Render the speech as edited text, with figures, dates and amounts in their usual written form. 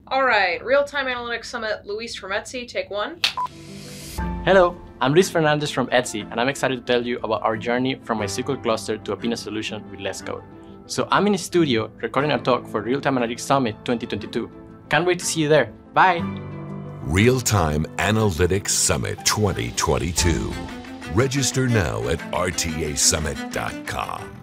All right, Real-Time Analytics Summit, Luis from Etsy, take one. Hello, I'm Luis Fernandez from Etsy, and I'm excited to tell you about our journey from MySQL cluster to a peanut solution with less code. So I'm in a studio recording a talk for Real-Time Analytics Summit 2022. Can't wait to see you there. Bye! Real-Time Analytics Summit 2022. Register now at rtasummit.com.